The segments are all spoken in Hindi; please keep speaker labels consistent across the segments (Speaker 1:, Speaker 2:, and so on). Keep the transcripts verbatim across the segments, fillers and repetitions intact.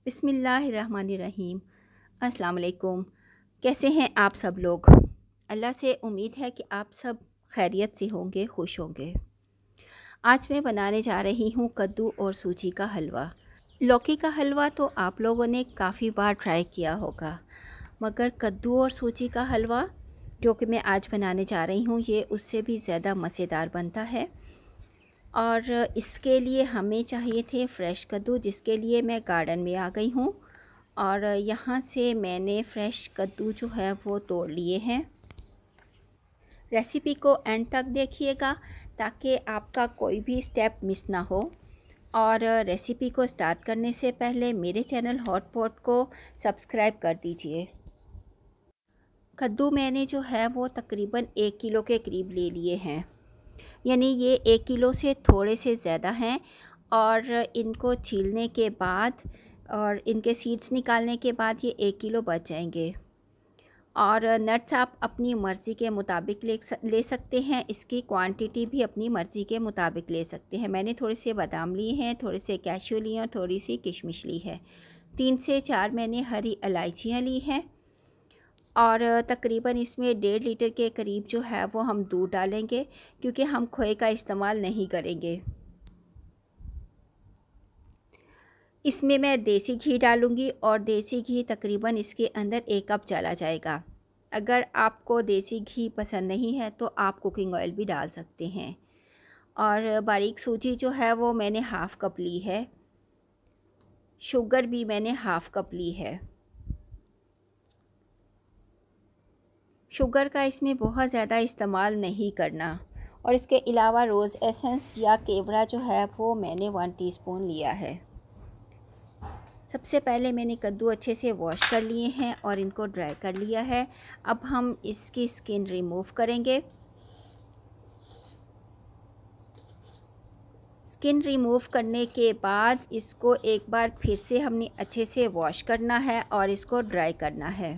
Speaker 1: बिस्मिल्लाहिर्रहमानिर्रहीम। अस्सलाम वालेकुम। कैसे हैं आप सब लोग? अल्लाह से उम्मीद है कि आप सब खैरियत से होंगे, खुश होंगे। आज मैं बनाने जा रही हूँ कद्दू और सूजी का हलवा। लौकी का हलवा तो आप लोगों ने काफ़ी बार ट्राई किया होगा, मगर कद्दू और सूजी का हलवा जो कि मैं आज बनाने जा रही हूँ, ये उससे भी ज़्यादा मज़ेदार बनता है। और इसके लिए हमें चाहिए थे फ्रेश कद्दू, जिसके लिए मैं गार्डन में आ गई हूँ और यहाँ से मैंने फ़्रेश कद्दू जो है वो तोड़ लिए हैं। रेसिपी को एंड तक देखिएगा ताकि आपका कोई भी स्टेप मिस ना हो। और रेसिपी को स्टार्ट करने से पहले मेरे चैनल हॉट पॉट को सब्सक्राइब कर दीजिए। कद्दू मैंने जो है वो तकरीबन एक किलो के करीब ले लिए हैं, यानी ये एक किलो से थोड़े से ज़्यादा हैं। और इनको छीलने के बाद और इनके सीड्स निकालने के बाद ये एक किलो बच जाएंगे। और नट्स आप अपनी मर्ज़ी के मुताबिक ले ले सकते हैं, इसकी क्वांटिटी भी अपनी मर्ज़ी के मुताबिक ले सकते हैं। मैंने थोड़े से बादाम लिए हैं, थोड़े से कैश्यू लिए हैं, थोड़ी सी किशमिश ली है। तीन से चार मैंने हरी इलायचियाँ ली हैं और तकरीबन इसमें डेढ़ लीटर के करीब जो है वो हम दूध डालेंगे, क्योंकि हम खोए का इस्तेमाल नहीं करेंगे। इसमें मैं देसी घी डालूँगी और देसी घी तकरीबन इसके अंदर एक कप चला जाएगा। अगर आपको देसी घी पसंद नहीं है तो आप कुकिंग ऑयल भी डाल सकते हैं। और बारीक सूजी जो है वो मैंने हाफ़ कप ली है। शुगर भी मैंने हाफ़ कप ली है। शुगर का इसमें बहुत ज़्यादा इस्तेमाल नहीं करना। और इसके अलावा रोज़ एसेंस या केवड़ा जो है वो मैंने वन टीस्पून लिया है। सबसे पहले मैंने कद्दू अच्छे से वॉश कर लिए हैं और इनको ड्राई कर लिया है। अब हम इसकी स्किन रिमूव करेंगे। स्किन रिमूव करने के बाद इसको एक बार फिर से हमने अच्छे से वॉश करना है और इसको ड्राई करना है।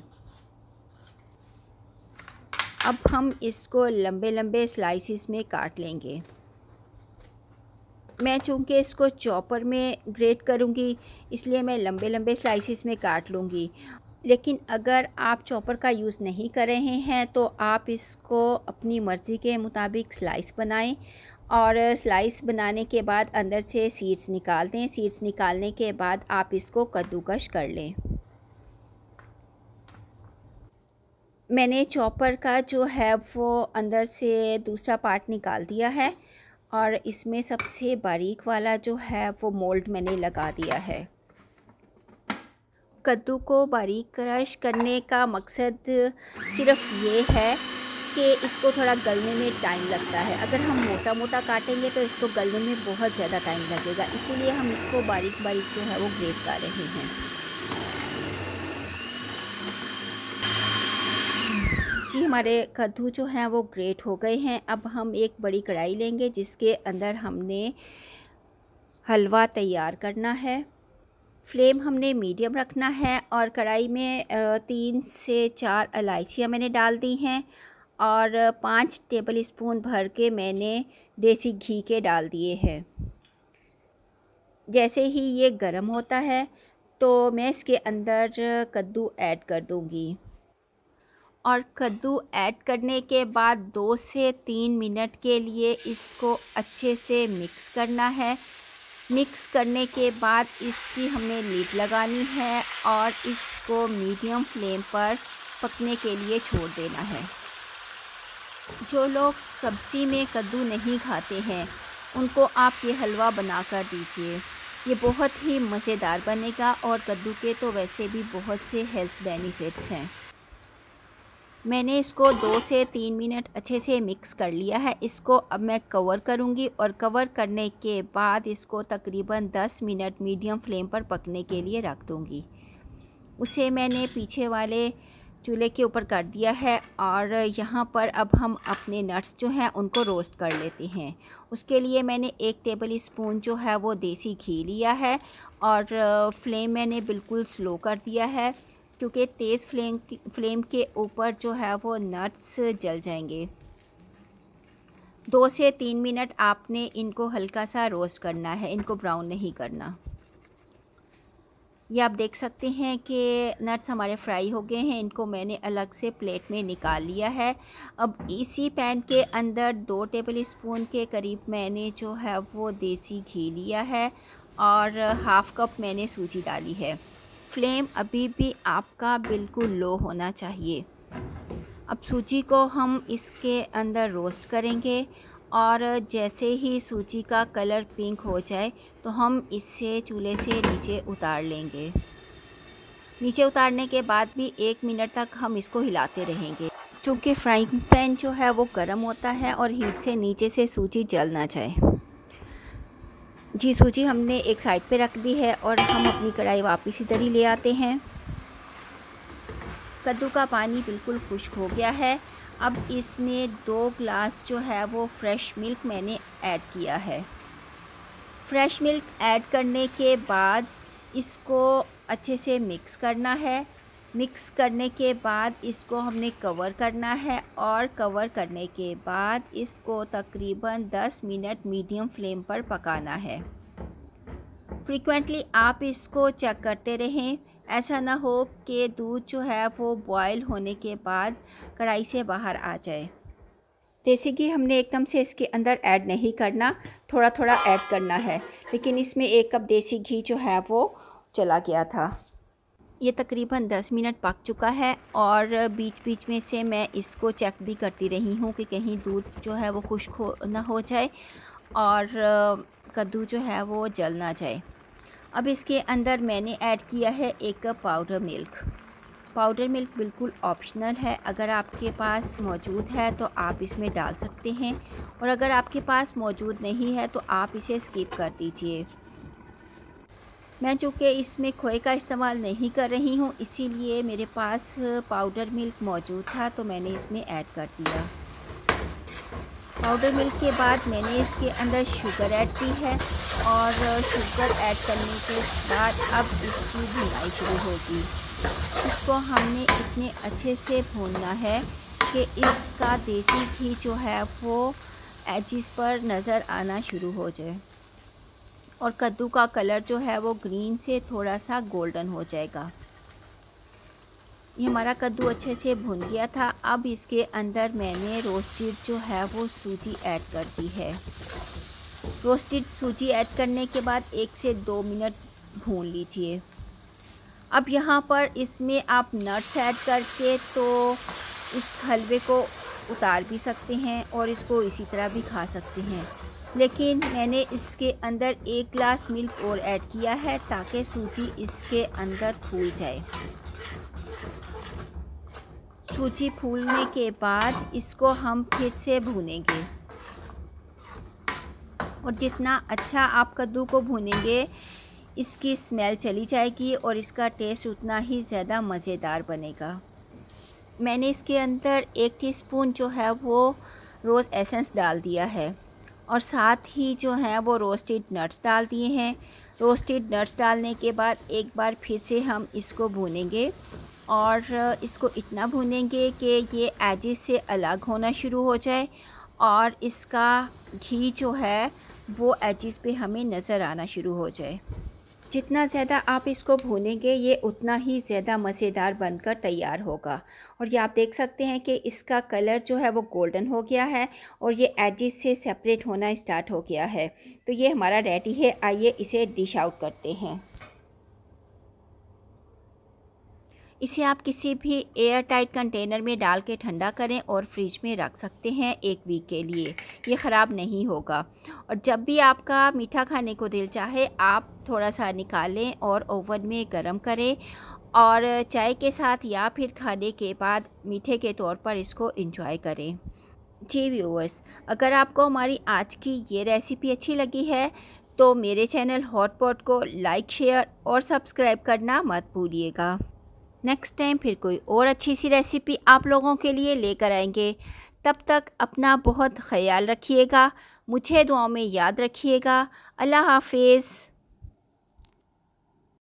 Speaker 1: अब हम इसको लंबे लंबे स्लाइसिस में काट लेंगे। मैं चूँकि इसको चॉपर में ग्रेट करूँगी, इसलिए मैं लंबे लंबे स्लाइसिस में काट लूँगी। लेकिन अगर आप चॉपर का यूज़ नहीं कर रहे हैं तो आप इसको अपनी मर्ज़ी के मुताबिक स्लाइस बनाएं। और स्लाइस बनाने के बाद अंदर से सीड्स निकाल दें। सीड्स निकालने के बाद आप इसको कद्दूकश कर लें। मैंने चॉपर का जो है वो अंदर से दूसरा पार्ट निकाल दिया है और इसमें सबसे बारीक वाला जो है वो मोल्ड मैंने लगा दिया है। कद्दू को बारीक क्रश करने का मकसद सिर्फ ये है कि इसको थोड़ा गलने में टाइम लगता है। अगर हम मोटा मोटा काटेंगे तो इसको गलने में बहुत ज़्यादा टाइम लगेगा, इसीलिए हम इसको बारीक बारीक जो है वो ग्रेट कर रहे हैं। जी, हमारे कद्दू जो हैं वो ग्रेट हो गए हैं। अब हम एक बड़ी कढ़ाई लेंगे जिसके अंदर हमने हलवा तैयार करना है। फ्लेम हमने मीडियम रखना है और कढ़ाई में तीन से चार इलायचियाँ मैंने डाल दी हैं और पाँच टेबल स्पून भर के मैंने देसी घी के डाल दिए हैं। जैसे ही ये गर्म होता है तो मैं इसके अंदर कद्दू ऐड कर दूँगी। और कद्दू ऐड करने के बाद दो से तीन मिनट के लिए इसको अच्छे से मिक्स करना है। मिक्स करने के बाद इसकी हमने लीड लगानी है और इसको मीडियम फ्लेम पर पकने के लिए छोड़ देना है। जो लोग सब्ज़ी में कद्दू नहीं खाते हैं उनको आप ये हलवा बना कर दीजिए। ये बहुत ही मज़ेदार बनेगा और कद्दू के तो वैसे भी बहुत से हेल्थ बेनिफिट्स हैं। मैंने इसको दो से तीन मिनट अच्छे से मिक्स कर लिया है। इसको अब मैं कवर करूँगी और कवर करने के बाद इसको तकरीबन दस मिनट मीडियम फ्लेम पर पकने के लिए रख दूँगी। उसे मैंने पीछे वाले चूल्हे के ऊपर कर दिया है और यहाँ पर अब हम अपने नट्स जो हैं उनको रोस्ट कर लेते हैं। उसके लिए मैंने एक टेबल स्पून जो है वो देसी घी लिया है और फ्लेम मैंने बिल्कुल स्लो कर दिया है, क्योंकि तेज़ फ्लेम फ्लेम के ऊपर जो है वो नट्स जल जाएंगे। दो से तीन मिनट आपने इनको हल्का सा रोस्ट करना है, इनको ब्राउन नहीं करना। ये आप देख सकते हैं कि नट्स हमारे फ्राई हो गए हैं। इनको मैंने अलग से प्लेट में निकाल लिया है। अब इसी पैन के अंदर दो टेबल स्पून के करीब मैंने जो है वो देसी घी लिया है और हाफ़ कप मैंने सूजी डाली है। फ्लेम अभी भी आपका बिल्कुल लो होना चाहिए। अब सूजी को हम इसके अंदर रोस्ट करेंगे और जैसे ही सूजी का कलर पिंक हो जाए तो हम इसे चूल्हे से नीचे उतार लेंगे। नीचे उतारने के बाद भी एक मिनट तक हम इसको हिलाते रहेंगे, क्योंकि फ्राइंग पैन जो है वो गर्म होता है और हीट से नीचे से सूजी जल ना जाए। जी, सूजी हमने एक साइड पे रख दी है और हम अपनी कढ़ाई वापस इधर ही ले आते हैं। कद्दू का पानी बिल्कुल खुश्क हो गया है। अब इसमें दो ग्लास जो है वो फ्रेश मिल्क मैंने ऐड किया है। फ्रेश मिल्क ऐड करने के बाद इसको अच्छे से मिक्स करना है। मिक्स करने के बाद इसको हमने कवर करना है और कवर करने के बाद इसको तकरीबन दस मिनट मीडियम फ्लेम पर पकाना है। फ्रीक्वेंटली आप इसको चेक करते रहें, ऐसा ना हो कि दूध जो है वो बॉयल होने के बाद कढ़ाई से बाहर आ जाए। देसी घी हमने एकदम से इसके अंदर ऐड नहीं करना, थोड़ा थोड़ा ऐड करना है। लेकिन इसमें एक कप देसी घी जो है वो चला गया था। ये तकरीबन दस मिनट पक चुका है और बीच बीच में से मैं इसको चेक भी करती रही हूँ कि कहीं दूध जो है वो खुश्क हो ना हो जाए और कद्दू जो है वो जल ना जाए। अब इसके अंदर मैंने ऐड किया है एक cup powder milk. Powder milk बिल्कुल ऑप्शनल है, अगर आपके पास मौजूद है तो आप इसमें डाल सकते हैं और अगर आपके पास मौजूद नहीं है तो आप इसे स्किप कर दीजिए। मैं चूँकि इसमें खोए का इस्तेमाल नहीं कर रही हूँ, इसीलिए मेरे पास पाउडर मिल्क मौजूद था तो मैंने इसमें ऐड कर दिया। पाउडर मिल्क के बाद मैंने इसके अंदर शुगर ऐड की है और शुगर ऐड करने के बाद अब इसकी भुनाई शुरू होगी। इसको हमने इतने अच्छे से भूनना है कि इसका देसी घी जो है वो एजिस पर नज़र आना शुरू हो जाए और कद्दू का कलर जो है वो ग्रीन से थोड़ा सा गोल्डन हो जाएगा। ये हमारा कद्दू अच्छे से भुन गया था। अब इसके अंदर मैंने रोस्टेड जो है वो सूजी ऐड कर दी है। रोस्टेड सूजी ऐड करने के बाद एक से दो मिनट भून लीजिए। अब यहाँ पर इसमें आप नट्स ऐड करके तो इस हलवे को उतार भी सकते हैं और इसको इसी तरह भी खा सकते हैं, लेकिन मैंने इसके अंदर एक गिलास मिल्क और ऐड किया है ताकि सूजी इसके अंदर फूल जाए। सूजी फूलने के बाद इसको हम फिर से भूनेंगे और जितना अच्छा आप कद्दू को भूनेंगे इसकी स्मेल चली जाएगी और इसका टेस्ट उतना ही ज़्यादा मज़ेदार बनेगा। मैंने इसके अंदर एक टीस्पून जो है वो रोज़ एसेंस डाल दिया है और साथ ही जो है वो रोस्टेड नट्स डाल दिए हैं। रोस्टेड नट्स डालने के बाद एक बार फिर से हम इसको भूनेंगे और इसको इतना भूनेंगे कि ये एजिस से अलग होना शुरू हो जाए और इसका घी जो है वो एजिस पे हमें नज़र आना शुरू हो जाए। जितना ज़्यादा आप इसको भूनेंगे ये उतना ही ज़्यादा मज़ेदार बनकर तैयार होगा। और ये आप देख सकते हैं कि इसका कलर जो है वो गोल्डन हो गया है और ये एजिस से सेपरेट होना स्टार्ट हो गया है। तो ये हमारा रेडी है। आइए इसे डिश आउट करते हैं। इसे आप किसी भी एयर टाइट कंटेनर में डाल के ठंडा करें और फ्रिज में रख सकते हैं एक वीक के लिए, ये ख़राब नहीं होगा। और जब भी आपका मीठा खाने को दिल चाहे आप थोड़ा सा निकालें और ओवन में गरम करें और चाय के साथ या फिर खाने के बाद मीठे के तौर पर इसको एंजॉय करें। जी व्यूअर्स, अगर आपको हमारी आज की ये रेसिपी अच्छी लगी है तो मेरे चैनल हॉट पॉट को लाइक, शेयर और सब्सक्राइब करना मत भूलिएगा। नेक्स्ट टाइम फिर कोई और अच्छी सी रेसिपी आप लोगों के लिए लेकर आएंगे। तब तक अपना बहुत ख्याल रखिएगा, मुझे दुआओं में याद रखिएगा। अल्लाह हाफिज़।